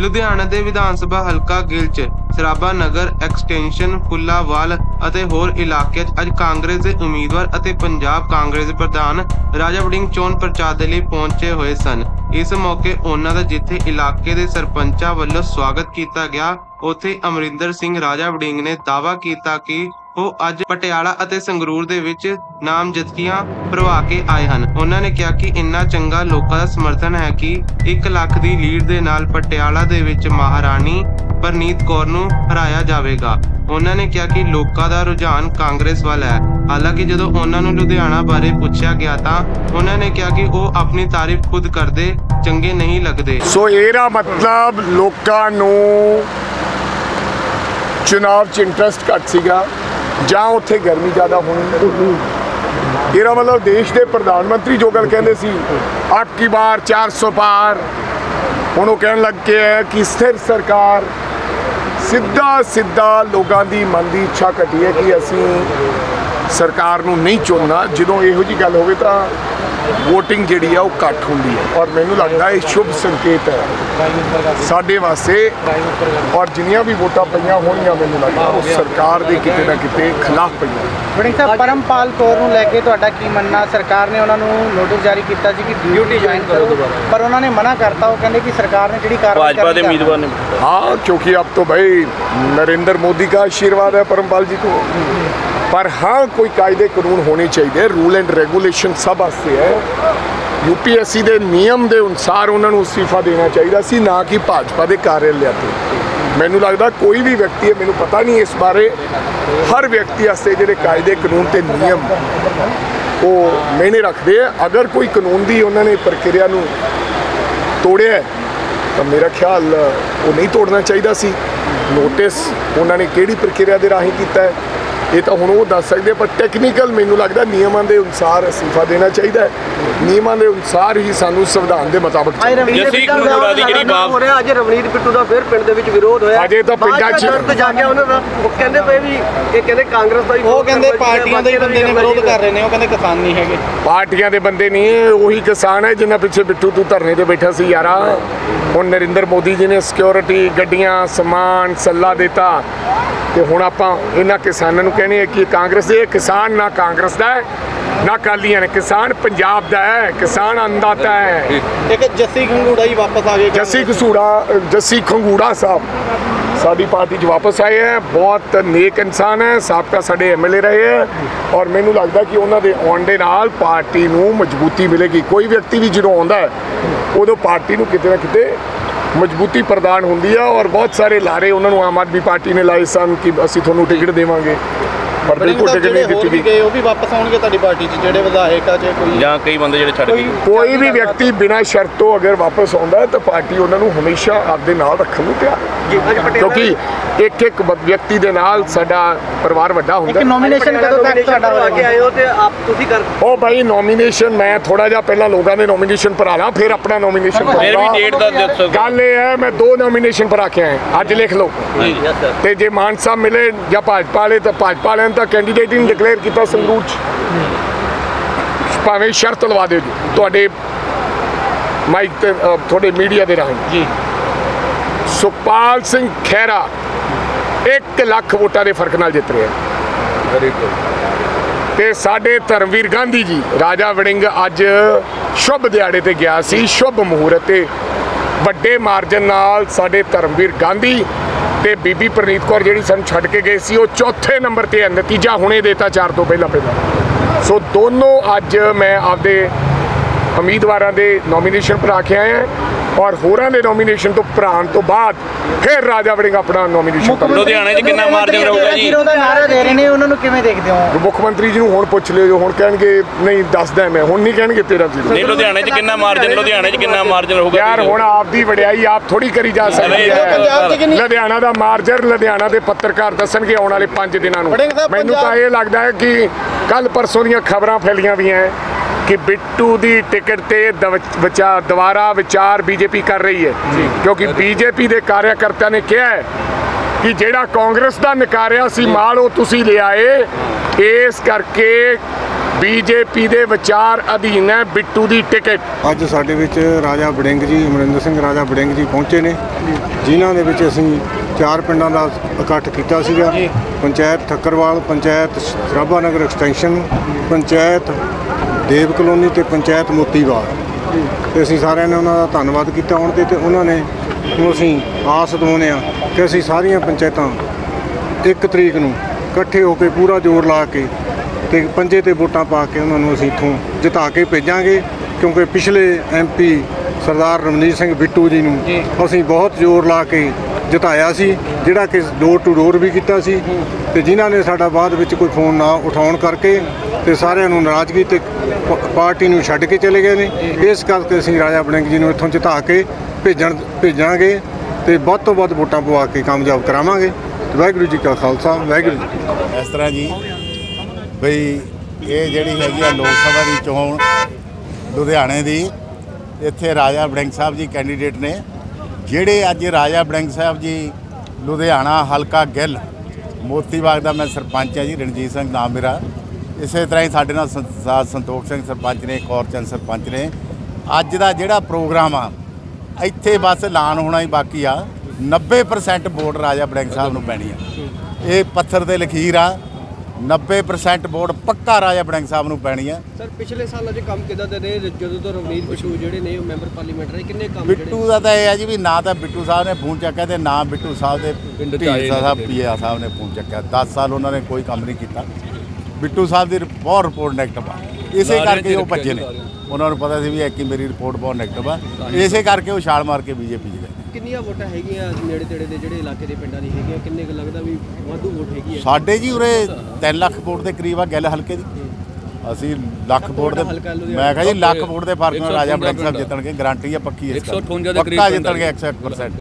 ਲੁਧਿਆਣਾ ਦੇ ਵਿਧਾਨ ਸਭਾ ਹਲਕਾ ਗਿੱਲ 'ਚ ਸਰਾਭਾ ਨਗਰ ਐਕਸਟੈਂਸ਼ਨ ਫੁੱਲਾਵਾਲ ਅਤੇ ਹੋਰ ਇਲਾਕਿਆਂ 'ਚ ਅੱਜ ਕਾਂਗਰਸ ਦੇ ਉਮੀਦਵਾਰ ਅਤੇ ਪੰਜਾਬ ਕਾਂਗਰਸ ਦੇ ਪ੍ਰਧਾਨ ਰਾਜਾ ਵੜਿੰਗ ਚੋਣ ਪ੍ਰਚਾਰ ਦੇ ਲਈ ਪਹੁੰਚੇ ਹੋਏ ਸਨ। ਇਸ ਮੌਕੇ ਉਹਨਾਂ ਦਾ ਜਿੱਥੇ ਇਲਾਕੇ ਦੇ ਸਰਪੰਚਾਂ ਵੱਲੋਂ ਸਵਾਗਤ ਕੀਤਾ ਗਿਆ, ਉੱਥੇ ਅਮਰਿੰਦਰ ਸਿੰਘ ਰਾਜਾ ਵੜਿੰਗ ਨੇ ਦਾਅਵਾ ਕੀਤਾ ਕਿ ਉਹ ਅੱਜ ਪਟਿਆਲਾ ਅਤੇ ਸੰਗਰੂਰ ਦੇ ਵਿੱਚ ਨਾਮਜ਼ਦਗੀਆਂ ਭਰਵਾ ਕੇ ਆਏ ਹਨ। ਉਹਨਾਂ ਨੇ ਕਿਹਾ ਕਿ ਇੰਨਾ ਚੰਗਾ ਲੋਕਾਂ ਦਾ ਸਮਰਥਨ ਹੈ ਕਿ 1 ਲੱਖ ਦੀ ਲੀਡ ਦੇ ਨਾਲ ਪਟਿਆਲਾ ਦੇ ਵਿੱਚ ਮਹਾਰਾਣੀ ਪਰਨੀਤ ਕੌਰ ਨੂੰ ਹਰਾਇਆ ਜਾਵੇਗਾ। ਉਹਨਾਂ ਨੇ ਕਿਹਾ ਕਿ ਲੋਕਾਂ ਦਾ ਰੁਝਾਨ ਕਾਂਗਰਸ ਵੱਲ ਹੈ। ਹਾਲਾਂਕਿ ਜਦੋਂ ਉਹਨਾਂ ਨੂੰ ਲੁਧਿਆਣਾ ਬਾਰੇ ਪੁੱਛਿਆ ਗਿਆ ਤਾਂ ਉਹਨਾਂ ਨੇ ਕਿਹਾ ਕਿ ਉਹ ਆਪਣੀ ਤਾਰੀਫ ਖੁਦ ਕਰਦੇ ਚੰਗੇ ਨਹੀਂ ਲੱਗਦੇ। ਸੋ ਇਹਦਾ ਮਤਲਬ ਲੋਕਾਂ ਨੂੰ ਚੁਣਾਵ 'ਚ ਇੰਟਰਸਟ ਘੱਟ ਸੀਗਾ ਜਾਂ ਉੱਥੇ ਗਰਮੀ ਜ਼ਿਆਦਾ ਹੋਣੀ। ਇਹਦਾ ਮਤਲਬ ਦੇਸ਼ ਦੇ ਪ੍ਰਧਾਨ ਮੰਤਰੀ ਜੋ ਗੱਲ ਕਹਿੰਦੇ ਸੀ ਅਬ ਕੀ ਬਾਰ 400 ਪਾਰ, ਹੁਣ ਉਹ ਕਹਿਣ ਲੱਗ ਕੇ ਹੈ ਕਿ ਸਥਿਰ ਸਰਕਾਰ। ਸਿੱਧਾ ਲੋਕਾਂ ਦੀ ਮਨ ਦੀ ਇੱਛਾ ਘਟੀ ਹੈ ਕਿ ਅਸੀਂ ਸਰਕਾਰ ਨੂੰ ਨਹੀਂ ਚੁਣਨਾ। ਜਦੋਂ ਇਹੋ ਜਿਹੀ ਗੱਲ ਹੋਵੇ ਤਾਂ ਵੋਟਿੰਗ ਜਿਹੜੀ ਆ ਉਹ ਘੱਟ ਹੁੰਦੀ ਹੈ ਔਰ ਮੈਨੂੰ ਲੱਗਦਾ ਇਹ ਸ਼ੁਭ ਸੰਕੇਤ ਹੈ ਸਾਡੇ ਵਾਸਤੇ। ਔਰ ਜਿੰਨੀਆਂ ਵੀ ਵੋਟਾਂ ਪਈਆਂ ਹੋਣੀਆਂ ਮੈਨੂੰ ਲੱਗਦਾ ਉਹ ਸਰਕਾਰ ਦੇ ਕਿਤੇ ਨਾ ਕਿਤੇ ਖਿਲਾਫ ਪਈਆਂ। ਵੜਿੰਗ ਸਾਹਿਬ, ਪਰਮਪਾਲ ਕੌਰ ਨੂੰ ਲੈ ਕੇ ਤੁਹਾਡਾ ਕੀ ਮੰਨਣਾ? ਸਰਕਾਰ ਨੇ ਉਹਨਾਂ ਨੂੰ ਨੋਟਿਸ ਜਾਰੀ ਕੀਤਾ ਸੀ ਕਿ ਡਿਊਟੀ ਜੁਆਇਨ ਕਰੋ ਦੁਬਾਰਾ, ਪਰ ਉਹਨਾਂ ਨੇ ਮਨਾ ਕਰਤਾ। ਉਹ ਕਹਿੰਦੇ ਕਿ ਸਰਕਾਰ ਨੇ ਜਿਹੜੀ ਕਾਰਵਾਈ भाजपा के उम्मीदवार ने हाँ, क्योंकि अब तो भाई नरेंद्र मोदी का आशीर्वाद है परमपाल जी को। पर हाँ, कोई कायदे कानून होने चाहिए, रूल एंड रेगूलेशन सब वास्ते है। UPSC के नियम के अनुसार उन्होंने इस्तीफा देना चाहिए सी, ना कि भाजपा के कार्यालय से। मैनू लगता कोई भी व्यक्ति है, मैनू पता नहीं इस बारे, हर व्यक्ति वास्ते जो कायदे कानून के नियम वो मैंने रखते हैं। अगर कोई कानून की उन्होंने प्रक्रिया तोड़िया तो मेरा ख्याल वो नहीं तोड़ना चाहिए सी। नोटिस उन्होंने किहड़ी प्रक्रिया के राही किया है ये तो हुण वो दस सकते, पर टैक्नीकल मैनू लगता नियमों के अनुसार इस्तीफा देना चाहिए। नियमों के अनुसार ही सानू संविधान के मुताबिक ਰਵਨੀਤ ਬਿੱਟੂ ਦਾ ਫਿਰ ਪਿੰਡ ਦੇ ਵਿੱਚ ਵਿਰੋਧ ਹੋਇਆ। ਅਜੇ ਤਾਂ ਪਿੰਡਾਂ 'ਚ ਜਾ ਕੇ ਉਹਨਾਂ ਦਾ ਉਹ ਕਹਿੰਦੇ ਪਏ ਵੀ ਇਹ ਕਹਿੰਦੇ ਕਾਂਗਰਸ ਦਾ ਹੀ, ਉਹ ਕਹਿੰਦੇ ਪਾਰਟੀਆਂ ਦੇ ਬੰਦੇ ਨੇ ਵਿਰੋਧ ਕਰ ਰਹੇ ਨੇ। ਉਹ ਕਹਿੰਦੇ ਕਿਸਾਨ ਨਹੀਂ ਹੈਗੇ, ਪਾਰਟੀਆਂ ਦੇ ਬੰਦੇ ਨਹੀਂ ਹੈ, ਉਹੀ ਕਿਸਾਨ ਹੈ ਜਿਨ੍ਹਾਂ ਪਿੱਛੇ ਬਿੱਟੂ ਤੂੰ ਧਰਨੇ ਤੇ ਬੈਠਾ ਸੀ ਯਾਰਾ। ਹੁਣ ਨਰਿੰਦਰ ਮੋਦੀ ਜੀ ਨੇ ਸਿਕਿਉਰਿਟੀ, ਗੱਡੀਆਂ, ਸਮਾਨ, ਸੱਲਾ ਦਿੱਤਾ ਤੇ ਹੁਣ ਆਪਾਂ ਇਹਨਾਂ ਕਿਸਾਨਾਂ ਨੂੰ ਕਹਿੰਦੇ ਕਿ ਕਾਂਗਰਸ ਦੇ ਕਿਸਾਨ ਨਾ ਕਾਂਗਰਸ ਦਾ ਹੈ ਨਾ ਅਕਾਲੀਆਂ ਨੇ, ਕਿਸਾਨ ਪੰਜਾਬ ਦਾ ਹੈ, ਕਿਸਾਨ ਅੰਨਦਾਤਾ ਹੈ। ਇੱਕ ਜੱਸੀ ਖੰਗੂੜਾ ਹੀ ਵਾਪਸ ਆ ਗਏ। ਜੱਸੀ ਖੰਗੂੜਾ ਸਾਹਿਬ ਸਾਡੀ ਪਾਰਟੀ 'ਚ ਵਾਪਸ ਆਏ ਹੈ। ਬਹੁਤ ਨੇਕ ਇਨਸਾਨ ਹੈ, ਸਾਬਕਾ ਸਾਡੇ MLA ਰਹੇ ਹੈ ਔਰ ਮੈਨੂੰ ਲੱਗਦਾ ਕਿ ਉਹਨਾਂ ਦੇ ਆਉਣ ਦੇ ਨਾਲ ਪਾਰਟੀ ਨੂੰ ਮਜ਼ਬੂਤੀ ਮਿਲੇਗੀ। ਕੋਈ ਵਿਅਕਤੀ ਵੀ ਜਦੋਂ ਆਉਂਦਾ ਹੈ ਉਦੋਂ ਪਾਰਟੀ ਨੂੰ ਕਿਤੇ ਨਾ ਕਿਤੇ ਮਜ਼ਬੂਤੀ ਪ੍ਰਦਾਨ ਹੁੰਦੀ ਹੈ ਔਰ ਬਹੁਤ ਸਾਰੇ ਲਾਰੇ ਉਹਨਾਂ ਨੂੰ ਆਮ ਆਦਮੀ ਪਾਰਟੀ ਨੇ ਲਾਏ ਸਨ ਕਿ ਅਸੀਂ ਤੁਹਾਨੂੰ ਟਿਕਟ ਦੇਵਾਂਗੇ, ਪਰ ਬਿਲਕੁਲ ਟਿਕਟ ਨਹੀਂ ਦਿੱਤੀ ਗਈ। ਉਹ ਵੀ ਵਾਪਸ ਆਉਣਗੇ ਤੁਹਾਡੀ ਪਾਰਟੀ 'ਚ, ਜਿਹੜੇ ਵਿਧਾਇਕ ਆ ਜਾਂ ਕੋਈ ਜਾਂ ਕਈ ਬੰਦੇ ਜਿਹੜੇ ਛੱਡ ਗਏ। ਕੋਈ ਵੀ ਵਿਅਕਤੀ ਬਿਨਾਂ ਸ਼ਰਤ ਤੋਂ ਅਗਰ ਵਾਪਸ ਆਉਂਦਾ ਤਾਂ ਪਾਰਟੀ ਉਹਨਾਂ ਨੂੰ ਹਮੇਸ਼ਾ ਆਪਦੇ ਨਾਲ ਰੱਖਣ ਨੂੰ ਤਿਆਰ, ਕਿਉਂਕਿ ਇੱਕ ਵਿਅਕਤੀ ਦੇ ਨਾਲ ਸਾਡਾ ਪਰਿਵਾਰ ਵੱਡਾ ਹੁੰਦਾ। ਨੋਮੀਨੇਸ਼ਨ ਕਦੋਂ ਤੱਕ ਤੁਹਾਡਾ ਕੇ ਆਏ ਹੋ ਤੇ ਆਪ ਤੁਸੀਂ ਕਰ ਉਹ ਭਾਈ ਨੋਮੀਨੇਸ਼ਨ ਮੈਂ ਥੋੜਾ ਜਿਹਾ ਪਹਿਲਾਂ ਲੋਕਾਂ ਦੇ ਨੋਮੀਨੇਸ਼ਨ ਭਰਾ ਲਾਂ, ਫਿਰ ਆਪਣਾ ਨੋਮੀਨੇਸ਼ਨ ਗੱਲ ਇਹ ਹੈ ਮੈਂ 2 ਨੋਮੀਨੇਸ਼ਨ ਭਰਾ ਕੇ ਆਇਆ। ਅੱਜ ਲਿਖ ਲਓ ਤੇ ਜੇ ਮਾਨ ਸਾਹਿਬ ਮਿਲੇ ਜਾਂ ਭਾਜਪਾ ਵਾਲੇ ਤਾਂ ਭਾਜਪਾ ਵਾਲਿਆਂ ਨੇ ਤਾਂ ਕੈਂਡੀਡੇਟ ਹੀ ਨਹੀਂ ਡਿਕਲੇਅਰ ਕੀਤਾ ਸੰਗਰੂਰ 'ਚ, ਭਾਵੇਂ ਸ਼ਰਤ ਲਵਾ ਦਿਓ ਜੀ ਤੁਹਾਡੇ ਮਾਈਕ ਤੇ ਤੁਹਾਡੇ ਮੀਡੀਆ ਦੇ ਰਾਹੀਂ ਜੀ। ਸੁਖਪਾਲ ਸਿੰਘ ਖਹਿਰਾ 1 ਲੱਖ ਵੋਟਾਂ ਦੇ ਫਰਕ ਨਾਲ ਜਿੱਤ ਰਿਹਾ ਤੇ ਸਾਡੇ ਧਰਮਵੀਰ ਗਾਂਧੀ ਜੀ ਰਾਜਾ ਵੜਿੰਗ ਅੱਜ ਸ਼ੁਭ ਦਿਹਾੜੇ ਤੇ ਗਿਆ ਸੀ, ਸ਼ੁਭ ਮਹੂਰਤ ਤੇ ਵੱਡੇ ਮਾਰਜਨ ਨਾਲ ਸਾਡੇ ਧਰਮਵੀਰ ਗਾਂਧੀ ਤੇ ਬੀਬੀ ਪਰਨੀਤ ਕੌਰ ਜਿਹੜੀ ਸਾਨੂੰ ਛੱਡ ਕੇ ਗਏ ਸੀ ਉਹ 4ਥੇ ਨੰਬਰ ਤੇ ਹੈ। ਨਤੀਜਾ ਹੁਣੇ ਦੇਤਾ 4 ਤੋਂ ਪਹਿਲਾਂ। ਸੋ ਦੋਨੋਂ ਅੱਜ ਮੈਂ ਆਪਦੇ ਉਮੀਦਵਾਰਾਂ ਦੇ ਨੋਮੀਨੇਸ਼ਨ ਭਰਾ ਕੇ ਆਏ ਹਾਂ ਔਰ ਹੋਰਾਂ ਦੇ ਨੋਮੀਨੇਸ਼ਨ ਤੋਂ ਭਰਾਉਣ ਤੋਂ ਬਾਅਦ ਫਿਰ ਰਾਜਾ ਵੜਿੰਗ ਆਪਣਾ ਨੋਮੀਨੇਸ਼ਨ ਕਰੋ। ਲੁਧਿਆਣੇ 'ਚ ਕਿੰਨਾ ਮਾਰਜਨ ਰਹੂਗਾ ਜੀ? ਉਹਦਾ ਨਾਰਾ ਦੇ ਰਹੇ ਨੇ, ਉਹਨਾਂ ਨੂੰ ਕਿਵੇਂ ਦੇਖਦੇ ਹੋ? ਮੁੱਖ ਮੰਤਰੀ ਜੀ ਨੂੰ ਹੁਣ ਪੁੱਛ ਲਿਓ, ਜੋ ਹੁਣ ਕਹਿਣਗੇ ਨਹੀਂ ਦੱਸਦਾ ਮੈਂ, ਹੁਣ ਨਹੀਂ ਕਹਿਣਗੇ 13-0। ਨਹੀਂ, ਲੁਧਿਆਣੇ 'ਚ ਕਿੰਨਾ ਮਾਰਜਨ ਰਹੂਗਾ ਯਾਰ? ਹੁਣ ਆਪ ਦੀ ਵਡਿਆਈ ਆਪ ਥੋੜੀ ਕਰੀ ਜਾ ਸਕਦੀ ਹੈ। ਲੁਧਿਆਣਾ ਦਾ ਮਾਰਜਨ ਲੁਧਿਆਣਾ ਦੇ ਪੱਤਰਕਾਰ ਦੱਸਣਗੇ ਆਉਣ ਵਾਲੇ 5 ਦਿਨਾਂ ਨੂੰ। ਮੈਨੂੰ ਤਾਂ ਇਹ ਲੱਗਦਾ ਹੈ ਕਿ ਕੱਲ ਪਰਸੋਂ ਦੀਆਂ ਖਬਰਾਂ ਫੈਲੀਆਂ ਵੀ ਹੈ कि बिट्टू की टिकट ते दोबारा विचार बीजेपी कर रही है, क्योंकि बीजेपी के कार्यकर्ता ने कहा है कि जेड़ा कांग्रेस का नकारिया सी माल वो तुसी ले आए, इस करके ਬੀਜੇਪੀ ਦੇ ਵਿਚਾਰ ਅਧੀਨ ਹੈ ਬਿੱਟੂ ਦੀ ਟਿਕਟ। ਅੱਜ ਸਾਡੇ ਵਿੱਚ ਰਾਜਾ ਵੜਿੰਗ ਜੀ, ਅਮਰਿੰਦਰ ਸਿੰਘ ਰਾਜਾ ਵੜਿੰਗ ਜੀ ਪਹੁੰਚੇ ਨੇ, ਜਿਨ੍ਹਾਂ ਦੇ ਵਿੱਚ ਅਸੀਂ 4 ਪਿੰਡਾਂ ਦਾ ਇਕੱਠ ਕੀਤਾ ਸੀਗਾ। ਪੰਚਾਇਤ ਠੱਕਰਵਾਲ, ਪੰਚਾਇਤ ਸਰਾਭਾ ਨਗਰ ਐਕਸਟੈਂਸ਼ਨ, ਪੰਚਾਇਤ ਦੇਵ ਕਲੋਨੀ ਤੇ ਪੰਚਾਇਤ ਮੋਤੀਵਾਲ। ਤੇ ਅਸੀਂ ਸਾਰਿਆਂ ਨੇ ਉਹਨਾਂ ਦਾ ਧੰਨਵਾਦ ਕੀਤਾ ਆਉਣ ਤੇ ਉਹਨਾਂ ਨੇ ਹੁਣ ਅਸੀਂ ਆਸ ਦਿਵਾਉਂਦੇ ਹਾਂ ਕਿ ਅਸੀਂ ਸਾਰੀਆਂ ਪੰਚਾਇਤਾਂ 1 ਤਰੀਕ ਨੂੰ ਇਕੱਠੇ ਹੋ ਕੇ ਪੂਰਾ ਜ਼ੋਰ ਲਾ ਕੇ ਤੇ ਪੰਜੇ ਤੇ ਵੋਟਾਂ ਪਾ ਕੇ ਉਹਨਾਂ ਨੂੰ ਅਸੀਂ ਇੱਥੋਂ ਜਿਤਾ ਕੇ ਭੇਜਾਂਗੇ, ਕਿਉਂਕਿ ਪਿਛਲੇ MP ਸਰਦਾਰ ਰਮਨੀਤ ਸਿੰਘ ਬਿੱਟੂ ਜੀ ਨੂੰ ਅਸੀਂ ਬਹੁਤ ਜ਼ੋਰ ਲਾ ਕੇ ਜਿਤਾਇਆ ਸੀ, ਜਿਹੜਾ ਕਿ ਡੋਰ ਟੂ ਡੋਰ ਵੀ ਕੀਤਾ ਸੀ, ਤੇ ਜਿਨ੍ਹਾਂ ਨੇ ਸਾਡਾ ਬਾਅਦ ਵਿੱਚ ਕੋਈ ਫੋਨ ਨਾ ਉਠਾਉਣ ਕਰਕੇ ਤੇ ਸਾਰਿਆਂ ਨੂੰ ਨਾਰਾਜ਼ਗੀ ਤੇ ਪਾਰਟੀ ਨੂੰ ਛੱਡ ਕੇ ਚਲੇ ਗਏ ਨੇ। ਇਸ ਕਰਕੇ ਅਸੀਂ ਰਾਜਾ ਵੜਿੰਗ ਜੀ ਨੂੰ ਇੱਥੋਂ ਜਿਤਾ ਕੇ ਭੇਜਾਂਗੇ ਤੇ ਵੱਧ ਤੋਂ ਵੱਧ ਵੋਟਾਂ ਪਵਾ ਕੇ ਕਾਮਯਾਬ ਕਰਾਵਾਂਗੇ। ਵਾਹਿਗੁਰੂ ਜੀ ਕਾ ਖਾਲਸਾ, ਵਾਹਿਗੁਰੂ ਜੀ ਕੀ ਫਤਿਹ। ਇਸ ਤਰ੍ਹਾਂ ਜੀ ਬਈ ਇਹ ਜਿਹੜੀ ਹੈਗੀ ਆ ਲੋਕ ਸਭਾ ਦੀ ਚੋਣ ਲੁਧਿਆਣੇ ਦੀ, ਇੱਥੇ ਰਾਜਾ ਵੜਿੰਗ ਸਾਹਿਬ ਜੀ ਕੈਂਡੀਡੇਟ ਨੇ। ਜਿਹੜੇ ਅੱਜ ਰਾਜਾ ਵੜਿੰਗ ਸਾਹਿਬ ਜੀ ਲੁਧਿਆਣਾ ਹਲਕਾ ਗਿੱਲ ਮੋਤੀਬਾਗ ਦਾ ਮੈਂ ਸਰਪੰਚ ਹਾਂ ਜੀ, ਰਣਜੀਤ ਸਿੰਘ ਨਾਮ ਮੇਰਾ। ਇਸੇ ਤਰ੍ਹਾਂ ਹੀ ਸਾਡੇ ਨਾਲ ਸੰਤੋਖ ਸਿੰਘ ਸਰਪੰਚ ਨੇ, ਕੌਰ ਚੰਦ ਸਰਪੰਚ ਨੇ। ਅੱਜ ਦਾ ਜਿਹੜਾ ਪ੍ਰੋਗਰਾਮ ਆ ਇੱਥੇ ਬਸ ਐਲਾਨ ਹੋਣਾ ਹੀ ਬਾਕੀ ਆ। 90% ਵੋਟ ਰਾਜਾ ਵੜਿੰਗ ਸਾਹਿਬ ਨੂੰ ਪੈਣੀ ਆ। ਇਹ ਪੱਥਰ ਤੇ ਲਕੀਰ ਆ, 90% ਵੋਟ ਪੱਕਾ ਰਾਜਾ ਵੜਿੰਗ ਸਾਹਿਬ ਨੂੰ ਪੈਣੀ ਆ। ਸਰ ਪਿਛਲੇ ਸਾਲਾਂ 'ਚ ਕੰਮ ਕਿੱਦਾਂ ਦੇ ਰਹੇ ਜਦੋਂ ਤੋਂ ਰਵਨੀਤ ਬਿੱਟੂ ਜਿਹੜੇ ਨੇ ਉਹ ਮੈਂਬਰ ਪਾਰਲੀਮੈਂਟ ਰਹੇ, ਕਿੰਨੇ ਕੰਮ ਬਿੱਟੂ ਦਾ ਤਾਂ ਇਹ ਆ ਜੀ ਵੀ ਨਾ ਤਾਂ ਬਿੱਟੂ ਸਾਹਿਬ ਨੇ ਫੋਨ ਚੱਕਿਆ ਤੇ ਨਾ ਬਿੱਟੂ ਸਾਹਿਬ ਦੇ ਢੀਂਡਸਾ ਸਾਹਿਬ ਪੀਆ ਸਾਹਿਬ ਨੇ ਫੋਨ ਚੱਕਿਆ। 10 ਸਾਲ ਉਹਨਾਂ ਨੇ ਕੋਈ ਕੰਮ ਨਹੀਂ ਕੀਤਾ। ਬਿੱਟੂ ਸਾਹਿਬ ਦੀ ਬਹੁਤ ਰਿਪੋਰਟ ਨੈਗੇਟਿਵ ਆ, ਇਸੇ ਕਰਕੇ ਉਹ ਭੱਜੇ ਨੇ। ਉਹਨਾਂ ਨੂੰ ਪਤਾ ਸੀ ਵੀ ਇੱਕ ਹੀ ਮੇਰੀ ਰਿਪੋਰਟ ਬਹੁਤ ਨੈਗੇਟਿਵ ਆ, ਇਸੇ ਕਰਕੇ ਉਹ ਛਾਲ ਮਾਰ ਕੇ BJP 'ਚ ਗਏ। ਕਿੰਨੀਆਂ ਵੋਟਾਂ ਹੈਗੀਆਂ ਨੇੜੇ ਤੇੜੇ ਦੇ ਜਿਹੜੇ ਇਲਾਕੇ ਦੇ ਪਿੰਡਾਂ ਦੀ ਹੈਗੀਆਂ, ਕਿੰਨੇ ਕੁ ਲੱਗਦਾ ਵੀ ਵਾਧੂ ਵੋਟ ਹੈਗੀ ਹੈ? ਸਾਡੇ ਜੀ ਉਰੇ 3 ਲੱਖ ਵੋਟ ਦੇ ਕਰੀਬ ਆ ਗਿੱਲ ਹਲਕੇ ਦੀ। ਅਸੀਂ ਲੱਖ ਵੋਟ ਦੇ, ਮੈਂ ਕਿਹਾ ਜੀ ਲੱਖ ਵੋਟ ਦੇ ਫਰਕ ਨਾਲ ਰਾਜਾ ਵੜਿੰਗ ਸਾਹਿਬ ਜਿੱਤਣਗੇ, ਗਾਰੰਟੀ ਆ ਪੱਕੀ। 158 ਦੇ ਕਰੀਬ ਪੱਕਾ ਜਿੱਤਣਗੇ 101%।